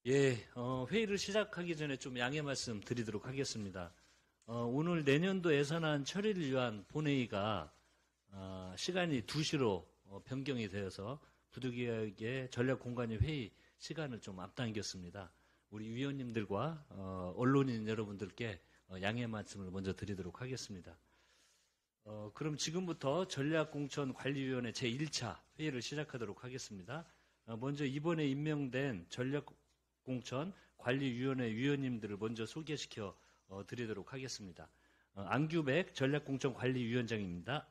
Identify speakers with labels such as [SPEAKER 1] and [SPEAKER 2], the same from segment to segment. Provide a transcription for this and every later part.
[SPEAKER 1] 예, 회의를 시작하기 전에 좀 양해 말씀 드리도록 하겠습니다. 오늘 내년도 예산안 처리를 위한 본회의가 시간이 2시로 변경이 되어서 부득이하게 전략공관위 회의 시간을 좀 앞당겼습니다. 우리 위원님들과 언론인 여러분들께 양해 말씀을 먼저 드리도록 하겠습니다. 그럼 지금부터 전략공천관리위원회 제1차 회의를 시작하도록 하겠습니다. 먼저 이번에 임명된 전략공천관리위원회 위원님들을 먼저 소개시켜 드리도록 하겠습니다. 안규백 전략공천관리위원장입니다.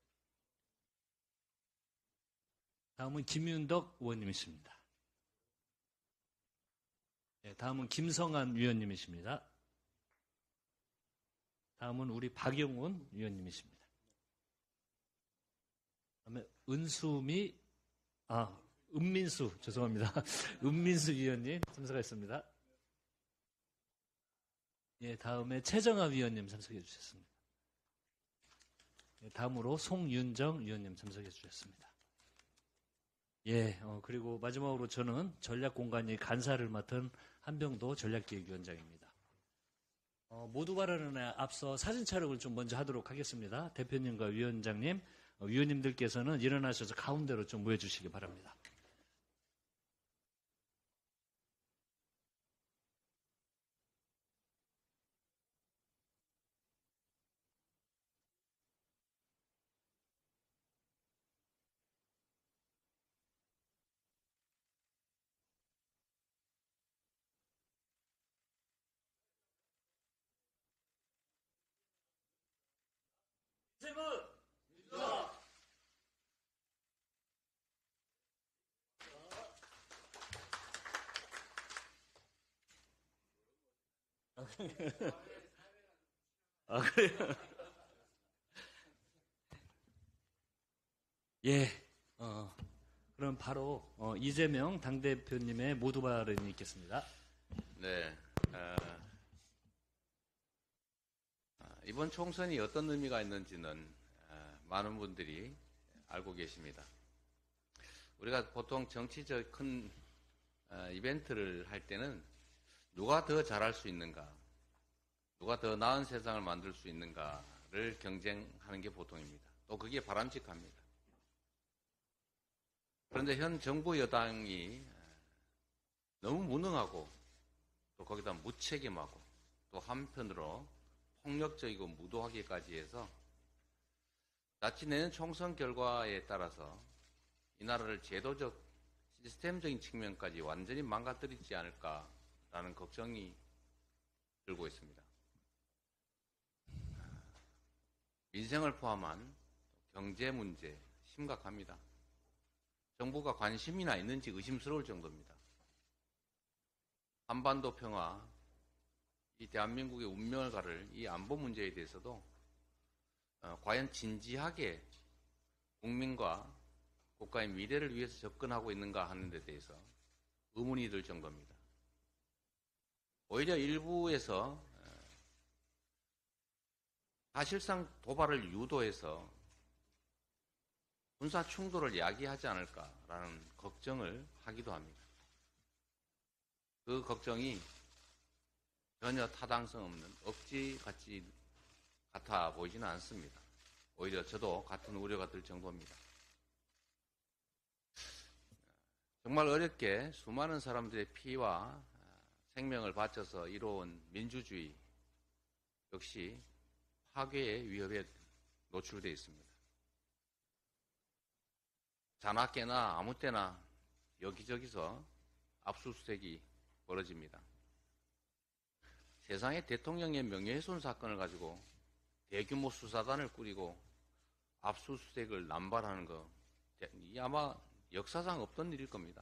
[SPEAKER 1] 다음은 김윤덕 의원님이십니다. 네, 다음은 김성한 위원님이십니다. 다음은 우리 박영훈 위원님이십니다. 다음에 은민수, 죄송합니다. 은민수 위원님 참석하셨습니다. 예, 다음에 최정아 위원님 참석해 주셨습니다. 예, 다음으로 송윤정 위원님 참석해 주셨습니다. 예, 그리고 마지막으로 저는 전략공관위 간사를 맡은 한병도 전략기획위원장입니다. 모두 발언에 앞서 사진 촬영을 좀 먼저 하도록 하겠습니다. 대표님과 위원장님, 위원님들께서는 일어나셔서 가운데로 좀 모여주시기 바랍니다. 세분 민주화. 그래요? 예, 그럼 바로 이재명 당대표님의 모두 발언이 있겠습니다.
[SPEAKER 2] 네, 이번 총선이 어떤 의미가 있는지는 많은 분들이 알고 계십니다. 우리가 보통 정치적 큰 이벤트를 할 때는 누가 더 잘할 수 있는가, 누가 더 나은 세상을 만들 수 있는가를 경쟁하는 게 보통입니다. 또 그게 바람직합니다. 그런데 현 정부 여당이 너무 무능하고 또 거기다 무책임하고 또 한편으로 폭력적이고 무도하기까지 해서 자칫 내년 총선 결과에 따라서 이 나라를 제도적, 시스템적인 측면까지 완전히 망가뜨리지 않을까라는 걱정이 들고 있습니다. 민생을 포함한 경제 문제 심각합니다. 정부가 관심이나 있는지 의심스러울 정도입니다. 한반도 평화, 이 대한민국의 운명을 가를 이 안보 문제에 대해서도 과연 진지하게 국민과 국가의 미래를 위해서 접근하고 있는가 하는 데 대해서 의문이 들 정도입니다. 오히려 일부에서 사실상 도발을 유도해서 군사 충돌을 야기하지 않을까라는 걱정을 하기도 합니다. 그 걱정이 전혀 타당성 없는 억지 같아 보이지는 않습니다. 오히려 저도 같은 우려가 들 정도입니다. 정말 어렵게 수많은 사람들의 피와 생명을 바쳐서 이루어온 민주주의 역시 파괴의 위협에 노출되어 있습니다. 자나깨나 아무 때나 여기저기서 압수수색이 벌어집니다. 세상에 대통령의 명예훼손 사건을 가지고 대규모 수사단을 꾸리고 압수수색을 남발하는 거, 이 아마 역사상 없던 일일 겁니다.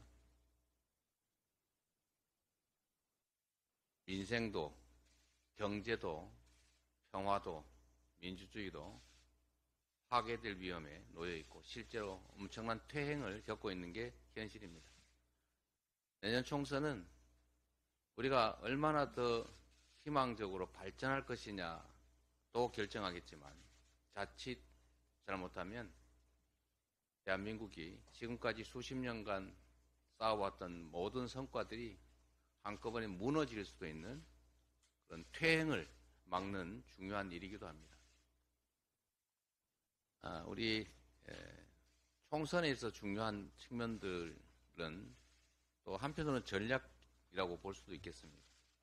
[SPEAKER 2] 민생도, 경제도, 평화도, 민주주의도 파괴될 위험에 놓여 있고 실제로 엄청난 퇴행을 겪고 있는 게 현실입니다. 내년 총선은 우리가 얼마나 더 희망적으로 발전할 것이냐도 결정하겠지만 자칫 잘못하면 대한민국이 지금까지 수십 년간 쌓아왔던 모든 성과들이 한꺼번에 무너질 수도 있는 그런 퇴행을 막는 중요한 일이기도 합니다. 우리 총선에 있어 중요한 측면들은 또 한편으로는 전략이라고 볼 수도 있겠습니다.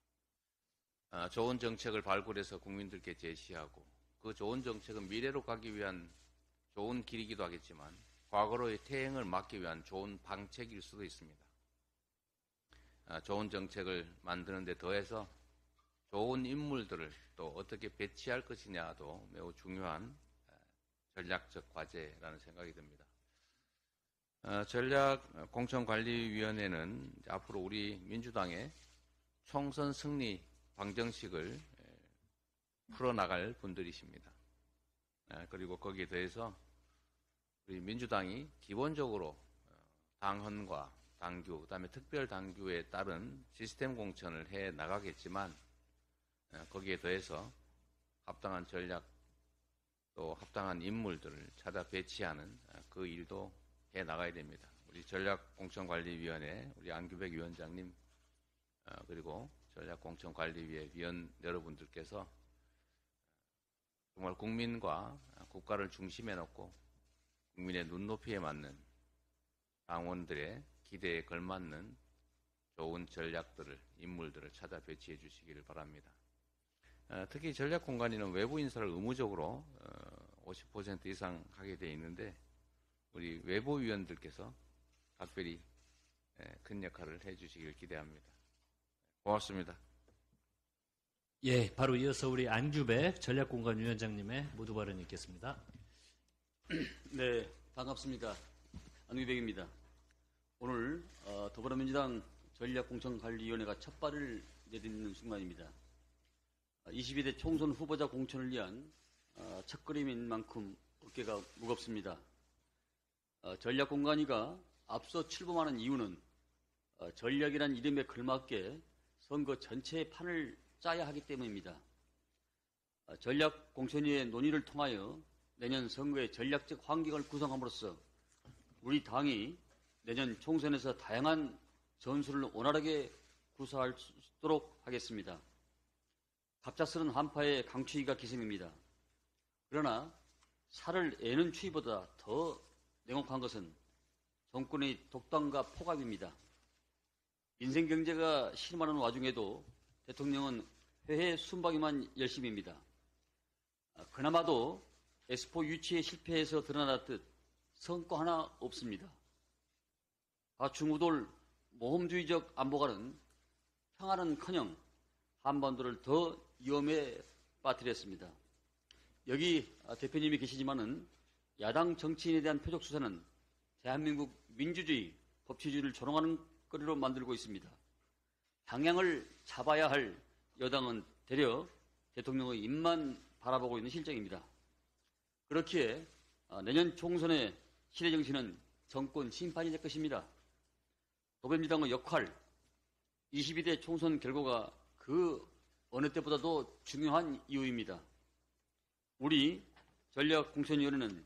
[SPEAKER 2] 좋은 정책을 발굴해서 국민들께 제시하고 그 좋은 정책은 미래로 가기 위한 좋은 길이기도 하겠지만 과거로의 퇴행을 막기 위한 좋은 방책일 수도 있습니다. 좋은 정책을 만드는 데 더해서 좋은 인물들을 또 어떻게 배치할 것이냐도 매우 중요한 전략적 과제라는 생각이 듭니다. 전략공천관리위원회는 앞으로 우리 민주당의 총선 승리 방정식을 풀어나갈 분들이십니다. 그리고 거기에 대해서 우리 민주당이 기본적으로 당헌과 당규, 그다음에 특별 당규에 따른 시스템 공천을 해 나가겠지만 거기에 더해서 합당한 전략 또 합당한 인물들을 찾아 배치하는 그 일도 해 나가야 됩니다. 우리 전략공천관리위원회 우리 안규백 위원장님 그리고 전략공천관리위의 위원 여러분들께서 정말 국민과 국가를 중심에 놓고 국민의 눈높이에 맞는 당원들의 기대에 걸맞는 좋은 전략들을 인물들을 찾아 배치해 주시기를 바랍니다. 특히 전략공관위는 외부 인사를 의무적으로 50% 이상 하게 되어 있는데 우리 외부 위원들께서 각별히 큰 역할을 해주시길 기대합니다. 고맙습니다.
[SPEAKER 1] 예, 바로 이어서 우리 안규백 전략공관위원장님의 모두 발언이 있겠습니다.
[SPEAKER 3] 네, 반갑습니다. 안규백입니다. 오늘 더불어민주당 전략공천관리위원회가 첫 발을 내딛는 순간입니다. 22대 총선 후보자 공천을 위한 첫걸음인 만큼 어깨가 무겁습니다. 전략공관위가 앞서 출범하는 이유는 전략이란 이름에 걸맞게 선거 전체의 판을 짜야 하기 때문입니다. 전략공천위의 논의를 통하여 내년 선거의 전략적 환경을 구성함으로써 우리 당이 내년 총선에서 다양한 전술을 원활하게 구사할 수 있도록 하겠습니다. 갑작스런 한파에 강추위가 기승입니다. 그러나 살을 애는 추위보다 더 냉혹한 것은 정권의 독단과 포갑입니다. 인생 경제가 실망하는 와중에도 대통령은 회해 순방에만 열심입니다. 그나마도 엑스포 유치에 실패해서 드러났듯 성과 하나 없습니다. 중우돌 모험주의적 안보가는 평화는커녕 한반도를 더 위험에 빠뜨렸습니다. 여기 대표님이 계시지만은 야당 정치인에 대한 표적 수사는 대한민국 민주주의, 법치주의를 조롱하는 거리로 만들고 있습니다. 방향을 잡아야 할 여당은 되려 대통령의 입만 바라보고 있는 실정입니다. 그렇기에 내년 총선의 시대 정신은 정권 심판이 될 것입니다. 더불어민주당의 역할, 22대 총선 결과가 그 어느 때보다도 중요한 이유입니다. 우리 전략공천위원회는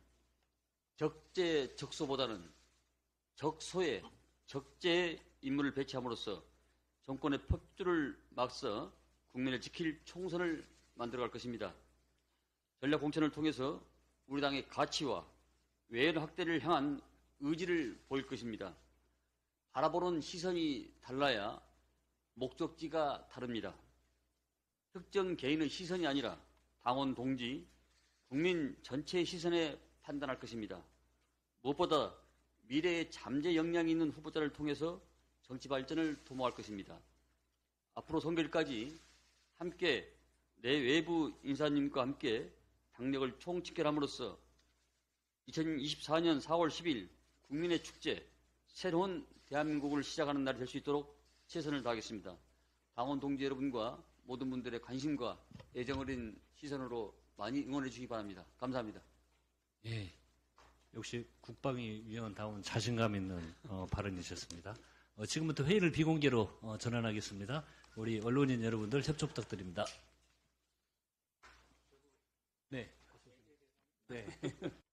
[SPEAKER 3] 적재적소보다는 적소에 적재의 인물을 배치함으로써 정권의 폭주를 막서 국민을 지킬 총선을 만들어갈 것입니다. 전략공천을 통해서 우리 당의 가치와 외연 확대를 향한 의지를 보일 것입니다. 바라보는 시선이 달라야 목적지가 다릅니다. 특정 개인의 시선이 아니라 당원 동지, 국민 전체의 시선에 판단할 것입니다. 무엇보다 미래에 잠재 역량이 있는 후보자를 통해서 정치 발전을 도모할 것입니다. 앞으로 선거일까지 함께 내외부 인사님과 함께 당력을 총집결함으로써 2024년 4월 10일 국민의 축제, 새로운 대한민국을 시작하는 날이 될 수 있도록 최선을 다하겠습니다. 당원 동지 여러분과 모든 분들의 관심과 애정 어린 시선으로 많이 응원해 주시기 바랍니다. 감사합니다.
[SPEAKER 1] 예, 역시 국방위 위원다운 자신감 있는 발언이셨습니다. 지금부터 회의를 비공개로 전환하겠습니다. 우리 언론인 여러분들 협조 부탁드립니다. 네.